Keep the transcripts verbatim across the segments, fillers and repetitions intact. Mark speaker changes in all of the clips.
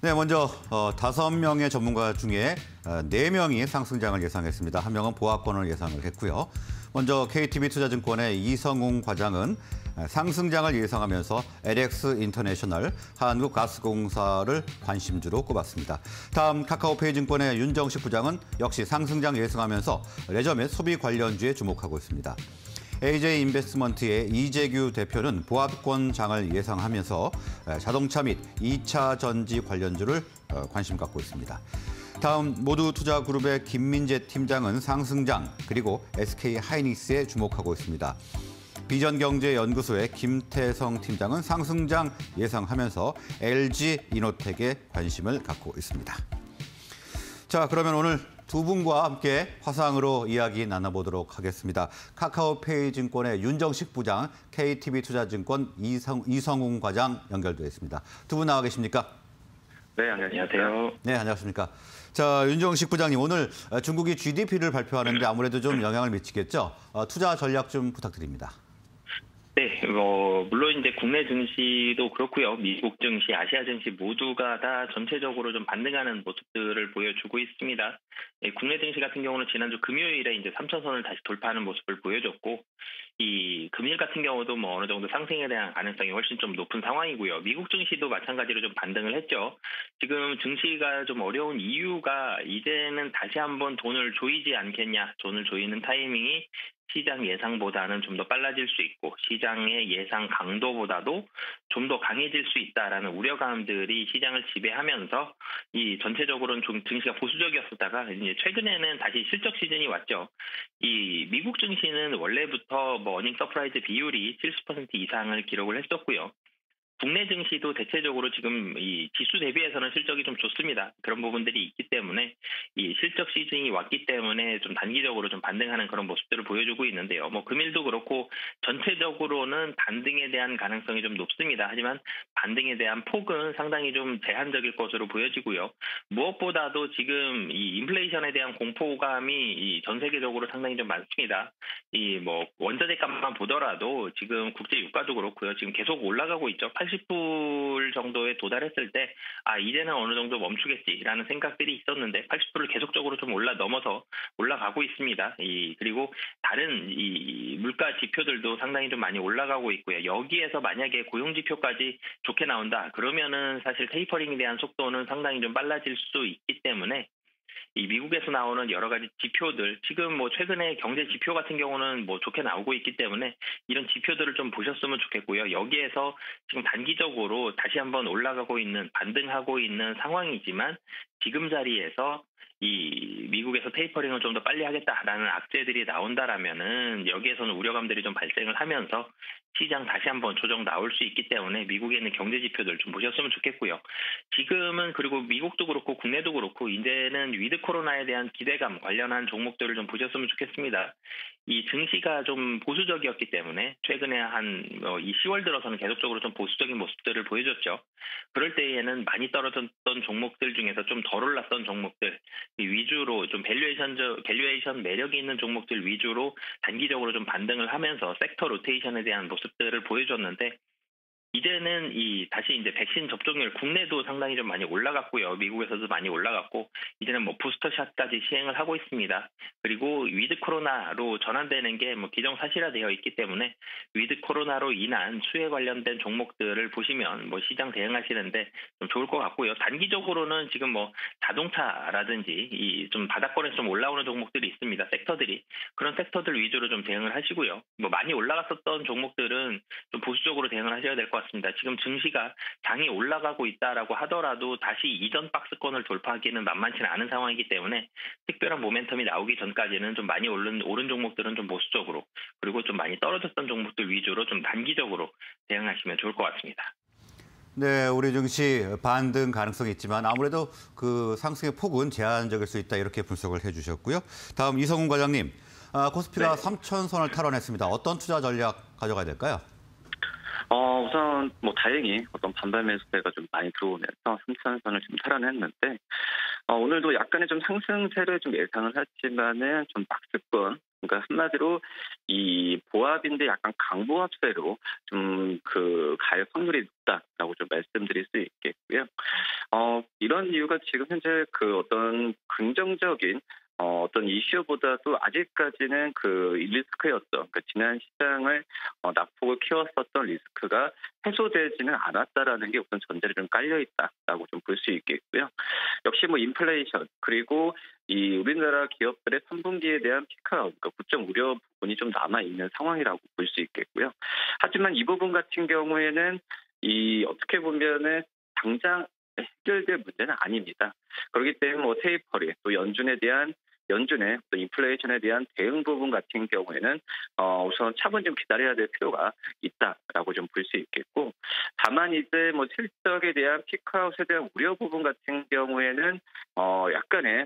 Speaker 1: 네, 먼저 어, 다섯 명의 전문가 중에 어, 네 명이 상승장을 예상했습니다. 한 명은 보합권을 예상을 했고요. 먼저 케이티비투자증권의 이성웅 과장은 상승장을 예상하면서 엘엑스 인터내셔널, 한국가스공사를 관심주로 꼽았습니다. 다음 카카오페이 증권의 윤정식 부장은 역시 상승장 예상하면서 레저 및 소비 관련주에 주목하고 있습니다. 에이제이 인베스트먼트의 이재규 대표는 보합권 장을 예상하면서 자동차 및 이 차 전지 관련주를 관심 갖고 있습니다. 다음 모두투자그룹의 김민재 팀장은 상승장, 그리고 에스케이하이닉스에 주목하고 있습니다. 비전경제연구소의 김태성 팀장은 상승장 예상하면서 엘지이노텍에 관심을 갖고 있습니다. 자, 그러면 오늘 두 분과 함께 화상으로 이야기 나눠보도록 하겠습니다. 카카오페이 증권의 윤정식 부장, 케이티비투자증권 이성, 이성웅 과장 연결되어 있습니다. 두 분 나와 계십니까?
Speaker 2: 네, 안녕하세요.
Speaker 1: 네, 안녕하십니까. 자, 윤정식 부장님, 오늘 중국이 지디피를 발표하는데 아무래도 좀 영향을 미치겠죠? 투자 전략 좀 부탁드립니다.
Speaker 2: 네, 뭐 물론 이제 국내 증시도 그렇고요. 미국 증시, 아시아 증시 모두가 다 전체적으로 좀 반등하는 모습들을 보여주고 있습니다. 예, 국내 증시 같은 경우는 지난주 금요일에 이제 삼천선을 다시 돌파하는 모습을 보여줬고, 이 금일 같은 경우도 뭐 어느 정도 상승에 대한 가능성이 훨씬 좀 높은 상황이고요. 미국 증시도 마찬가지로 좀 반등을 했죠. 지금 증시가 좀 어려운 이유가 이제는 다시 한번 돈을 조이지 않겠냐, 돈을 조이는 타이밍이 시장 예상보다는 좀 더 빨라질 수 있고, 시장의 예상 강도보다도 좀 더 강해질 수 있다라는 우려감들이 시장을 지배하면서 이 전체적으로는 좀 증시가 보수적이었다가 이제 최근에는 다시 실적 시즌이 왔죠. 이 미국 증시는 원래부터 뭐 어닝 서프라이즈 비율이 칠십 퍼센트 이상을 기록을 했었고요. 국내 증시도 대체적으로 지금 이 지수 대비해서는 실적이 좀 좋습니다. 그런 부분들이 있기 때문에 이 실적 시즌이 왔기 때문에 좀 단기적으로 좀 반등하는 그런 모습들을 보여주고 있는데요. 뭐 금일도 그렇고 전체적으로는 반등에 대한 가능성이 좀 높습니다. 하지만 반등에 대한 폭은 상당히 좀 제한적일 것으로 보여지고요. 무엇보다도 지금 이 인플레이션에 대한 공포감이 이 전 세계적으로 상당히 좀 많습니다. 이 뭐 원자재 값만 보더라도 지금 국제 유가도 그렇고요. 지금 계속 올라가고 있죠. 팔십 불 정도에 도달했을 때, 아, 이제는 어느 정도 멈추겠지라는 생각들이 있었는데 팔십 불을 계속적으로 좀 올라 넘어서 올라가고 있습니다. 이 그리고 다른 이 물가 지표들도 상당히 좀 많이 올라가고 있고요. 여기에서 만약에 고용 지표까지 좋게 나온다, 그러면은 사실 테이퍼링에 대한 속도는 상당히 좀 빨라질 수 있기 때문에 이 미국에서 나오는 여러 가지 지표들, 지금 뭐 최근에 경제 지표 같은 경우는 뭐 좋게 나오고 있기 때문에 이런 지표들을 좀 보셨으면 좋겠고요. 여기에서 지금 단기적으로 다시 한번 올라가고 있는, 반등하고 있는 상황이지만 지금 자리에서 이 미국에서 테이퍼링을 좀 더 빨리 하겠다라는 악재들이 나온다라면은 여기에서는 우려감들이 좀 발생을 하면서 시장 다시 한번 조정 나올 수 있기 때문에 미국에 있는 경제 지표들 좀 보셨으면 좋겠고요. 지금은 그리고 미국도 그렇고 국내도 그렇고 이제는 위드 코로나에 대한 기대감 관련한 종목들을 좀 보셨으면 좋겠습니다. 이 증시가 좀 보수적이었기 때문에 최근에 한 이 시월 들어서는 계속적으로 좀 보수적인 모습들을 보여줬죠. 그럴 때에는 많이 떨어졌던 종목들 중에서 좀 덜 올랐던 종목들 위주로 좀 밸류에이션 밸류에이션 매력이 있는 종목들 위주로 단기적으로 좀 반등을 하면서 섹터 로테이션에 대한 모습들을 보여줬는데, 이제는 이 다시 이제 백신 접종률 국내도 상당히 좀 많이 올라갔고요. 미국에서도 많이 올라갔고, 이제는 뭐 부스터샷까지 시행을 하고 있습니다. 그리고 위드 코로나로 전환되는 게 뭐 기정사실화되어 있기 때문에 위드 코로나로 인한 수혜 관련된 종목들을 보시면 뭐 시장 대응하시는데 좀 좋을 것 같고요. 단기적으로는 지금 뭐 자동차라든지 이 좀 바닥권에서 좀 올라오는 종목들이 있습니다. 섹터들이 그런 섹터들 위주로 좀 대응을 하시고요. 뭐 많이 올라갔었던 종목들은 좀 보수적으로 대응을 하셔야 될 것 같습니다. 같습니다. 지금 증시가 장이 올라가고 있다라고 하더라도 다시 이전 박스권을 돌파하기는 만만치는 않은 상황이기 때문에 특별한 모멘텀이 나오기 전까지는 좀 많이 오른, 오른 종목들은 좀 보수적으로, 그리고 좀 많이 떨어졌던 종목들 위주로 좀 단기적으로 대응하시면 좋을 것 같습니다.
Speaker 1: 네, 우리 증시 반등 가능성이 있지만 아무래도 그 상승의 폭은 제한적일 수 있다, 이렇게 분석을 해주셨고요. 다음 이성훈 과장님, 아, 코스피가
Speaker 2: 네.
Speaker 1: 삼천선을 탈환했습니다. 어떤 투자 전략 가져가야 될까요?
Speaker 3: 어, 우선 뭐 다행히 어떤 반발 매수세가 좀 많이 들어오면서 삼천선을 좀 탈환했는데, 어, 오늘도 약간의 좀 상승세를 좀 예상을 했지만은 좀 박스권, 그러니까 한마디로 이 보합인데 약간 강보합세로 좀 그 갈 확률이 높다라고 좀 말씀드릴 수 있겠고요. 어, 모두가 지금 현재 그 어떤 긍정적인 어, 어떤 이슈보다도 아직까지는 그 리스크였던, 그러니까 지난 시장을 어, 낙폭을 키웠었던 리스크가 해소되지는 않았다라는 게 우선 전제를 좀 깔려 있다라고 좀 볼 수 있겠고요. 역시 뭐 인플레이션 그리고 이 우리나라 기업들의 삼 분기에 대한 피크아웃, 그러니까 구점 우려 부분이 좀 남아 있는 상황이라고 볼 수 있겠고요. 하지만 이 부분 같은 경우에는 이 어떻게 보면은 당장 해결될 문제는 아닙니다. 그렇기 때문에 뭐 테이퍼링 또 연준에 대한 연준의 또 인플레이션에 대한 대응 부분 같은 경우에는 어, 우선 차분히 좀 기다려야 될 필요가 있다라고 좀 볼 수 있겠고, 다만 이제 뭐 실적에 대한 피크아웃에 대한 우려 부분 같은 경우에는 어, 약간의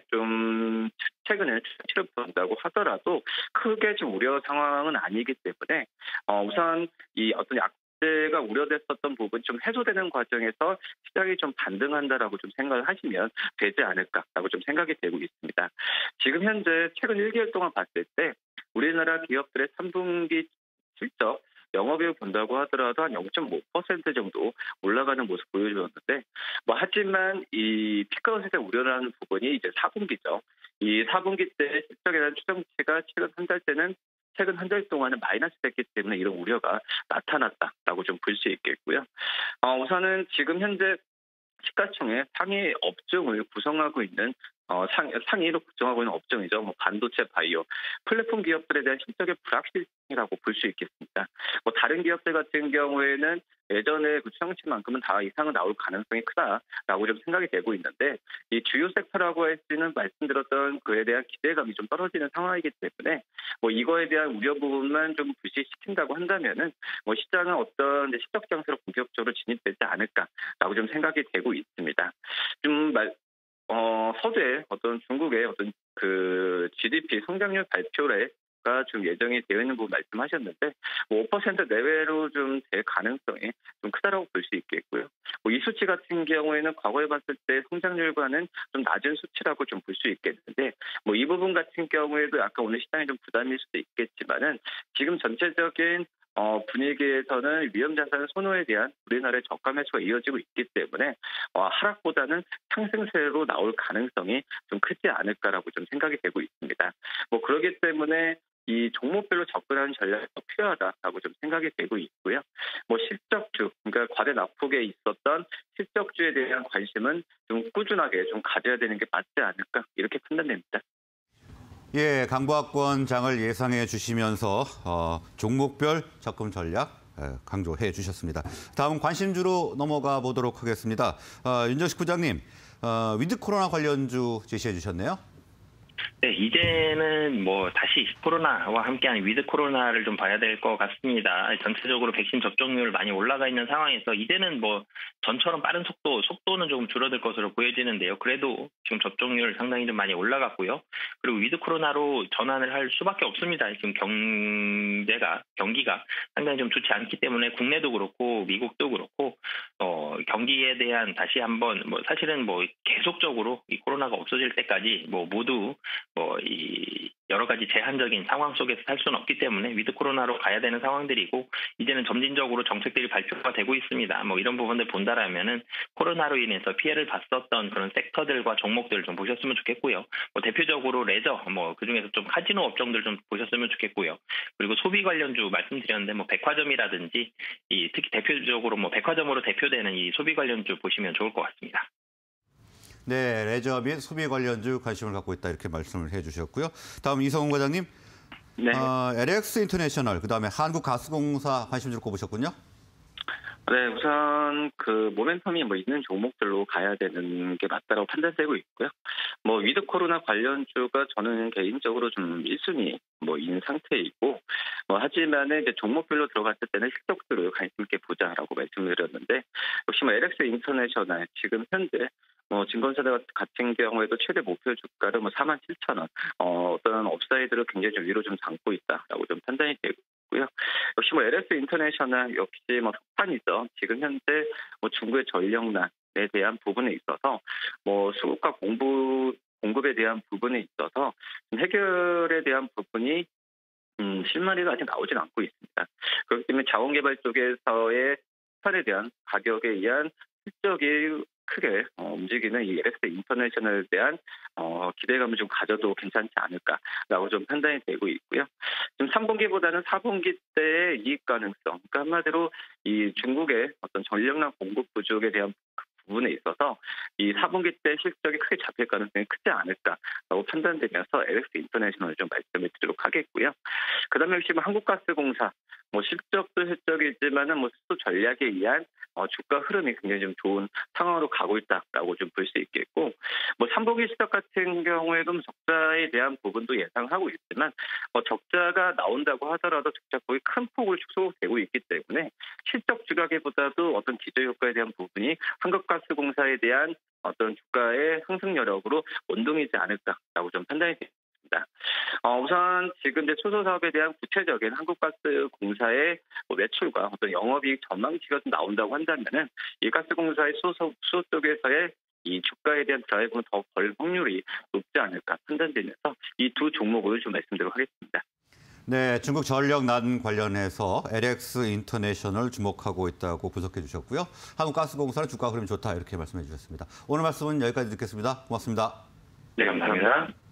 Speaker 3: 좀 최근에 수치를 본다고 하더라도 크게 좀 우려 상황은 아니기 때문에 어, 우선 이 어떤 약 가 우려됐었던 부분 좀 해소되는 과정에서 시장이 좀 반등한다라고 좀 생각을 하시면 되지 않을까라고 좀 생각이 되고 있습니다. 지금 현재 최근 일 개월 동안 봤을 때 우리나라 기업들의 삼 분기 실적 영업이익 본다고 하더라도 한 영 점 오 퍼센트 정도 올라가는 모습 보여주었는데, 뭐 하지만 이 피크아웃에 대한 우려라는 부분이 이제 사 분기죠. 이 사 분기 때 실적에 대한 추정치가 최근 한 달 때는 최근 한 달 동안은 마이너스 됐기 때문에 이런 우려가 나타났다라고 좀 볼 수 있겠고요. 어, 우선은 지금 현재 시가총액 상위 업종을 구성하고 있는 어, 상, 상위로 구성하고 있는 업종이죠. 뭐 반도체, 바이오, 플랫폼 기업들에 대한 실적의 불확실성이라고 볼 수 있겠습니다. 뭐 다른 기업들 같은 경우에는 예전에 그 추정치만큼은 다 이상은 나올 가능성이 크다라고 좀 생각이 되고 있는데, 이 주요 섹터라고 할 수는 말씀드렸던 그에 대한 기대감이 좀 떨어지는 상황이기 때문에 뭐 이거에 대한 우려 부분만 좀 불식시킨다고 한다면은 뭐 시장은 어떤 실적 장세로 본격적으로 진입되지 않을까라고 좀 생각이 되고 있습니다. 좀 말, 어, 서두에 어떤 중국의 어떤 그 지디피 성장률 발표를 가 좀 예정이 되어 있는 부분 말씀하셨는데, 뭐 오 퍼센트 내외로 좀 될 가능성이 좀 크다라고 볼 수 있겠고요. 뭐 이 수치 같은 경우에는 과거에 봤을 때 성장률과는 좀 낮은 수치라고 좀 볼 수 있겠는데, 뭐 이 부분 같은 경우에도 약간 오늘 시장이 좀 부담일 수도 있겠지만은 지금 전체적인 어, 분위기에서는 위험자산 선호에 대한 우리나라의 저가 매수가 이어지고 있기 때문에 어, 하락보다는 상승세로 나올 가능성이 좀 크지 않을까라고 좀 생각이 되고 있습니다. 뭐 그렇기 때문에 이 종목별로 접근하는 전략이 필요하다라고 좀 생각이 되고 있고요. 뭐 실적주, 그러니까 과대 낙폭에 있었던 실적주에 대한 관심은 좀 꾸준하게 좀 가져야 되는 게 맞지 않을까, 이렇게 판단됩니다.
Speaker 1: 예, 강보학권장을 예상해 주시면서 어, 종목별 접근 전략 강조해 주셨습니다. 다음 관심주로 넘어가 보도록 하겠습니다. 어, 윤정식 부장님, 어, 위드 코로나 관련주 제시해 주셨네요.
Speaker 2: 네, 이제는 뭐 다시 코로나와 함께하는 위드 코로나를 좀 봐야 될 것 같습니다. 전체적으로 백신 접종률 많이 올라가 있는 상황에서 이제는 뭐 전처럼 빠른 속도, 속도는 조금 줄어들 것으로 보여지는데요. 그래도 지금 접종률 상당히 좀 많이 올라갔고요. 그리고 위드 코로나로 전환을 할 수밖에 없습니다. 지금 경제가, 경기가 상당히 좀 좋지 않기 때문에 국내도 그렇고 미국도 그렇고 어, 경기에 대한 다시 한번 뭐 사실은 뭐 계속적으로 이 코로나가 없어질 때까지 뭐 모두 뭐 이 여러 가지 제한적인 상황 속에서 살 수는 없기 때문에 위드 코로나로 가야 되는 상황들이고, 이제는 점진적으로 정책들이 발표가 되고 있습니다. 뭐 이런 부분들 본다라면은 코로나로 인해서 피해를 봤었던 그런 섹터들과 종목들을 좀 보셨으면 좋겠고요. 뭐 대표적으로 레저, 뭐 그중에서 좀 카지노 업종들 좀 보셨으면 좋겠고요. 그리고 소비 관련주 말씀드렸는데 뭐 백화점이라든지 이 특히 대표적으로 뭐 백화점으로 대표되는 이 소비 관련주 보시면 좋을 것 같습니다.
Speaker 1: 네, 레저 및 소비 관련주 관심을 갖고 있다, 이렇게 말씀을 해주셨고요. 다음 이성훈 과장님,
Speaker 3: 네.
Speaker 1: 어, 엘엑스 인터내셔널, 그다음에 한국가스공사 관심주를 꼽으셨군요.
Speaker 3: 네, 우선 그 모멘텀이 뭐 있는 종목들로 가야 되는 게 맞다고 판단되고 있고요. 뭐 위드 코로나 관련주가 저는 개인적으로 좀 일 순위 뭐인 상태이고, 뭐 하지만은 이제 종목별로 들어갔을 때는 실적들을 관심 있게 보자라고 말씀드렸는데, 역시 뭐 엘엑스 인터내셔널 지금 현재 뭐 증권사 같은 경우에도 최대 목표 주가를 뭐 사만 칠천 원, 어, 어떤 업사이드를 굉장히 좀 위로 좀 담고 있다라고 좀 판단이 되고 있고요. 역시 뭐 엘엑스 인터내셔널 역시 뭐 석판이죠. 지금 현재 뭐 중국의 전력난에 대한 부분에 있어서 뭐 수급과 공부 공급에 대한 부분에 있어서 해결에 대한 부분이 음, 실마리가 아직 나오진 않고 있습니다. 그렇기 때문에 자원개발 쪽에서의 석판에 대한 가격에 의한 실적이 크게 어, 움직이는 이 엘엑스 인터내셔널에 대한 어, 기대감을 좀 가져도 괜찮지 않을까라고 좀 판단이 되고 있고요. 지금 삼 분기보다는 사 분기 때의 이익 가능성, 그러니까 한마디로 이 중국의 어떤 전력량 공급 부족에 대한 부분에 있어서 이 사 분기 때 실적이 크게 잡힐 가능성이 크지 않을까라고 판단되면서 엘엑스 인터내셔널을 좀 말씀을 드리도록 하겠고요. 그다음에 역시 뭐 한국가스공사 뭐 실적도 실적이지만은 뭐 수도 전략에 의한 어, 주가 흐름이 굉장히 좀 좋은 상황으로 가고 있다라고 좀 볼 수 있겠고, 뭐 삼 분기 실적 같은 경우에도 적자에 대한 부분도 예상하고 있지만 뭐 적자가 나온다고 하더라도 적자폭이 큰 폭으로 축소되고 있기 때문에 실적 주가기보다도 어떤 기저 효과에 대한 부분이 한국가스공사에 대한 어떤 주가의 상승 여력으로 원동이지 않을까라고 좀 판단이 됩니다. 어, 우선 지금 이제 초소 사업에 대한 구체적인 한국가스공사의 뭐 매출과 어떤 영업이익 전망치가 좀 나온다고 한다면은 이 가스공사의 수소, 수소 쪽에서의 이 주가에 대한 드라이브는 더 벌 확률이 높지 않을까 판단되면서 이 두 종목을 좀 말씀드리도록 하겠습니다.
Speaker 1: 네, 중국 전력난 관련해서 엘엑스 인터내셔널 주목하고 있다고 분석해 주셨고요. 한국가스공사는 주가 흐름이 좋다 이렇게 말씀해 주셨습니다. 오늘 말씀은 여기까지 듣겠습니다. 고맙습니다.
Speaker 3: 네, 감사합니다.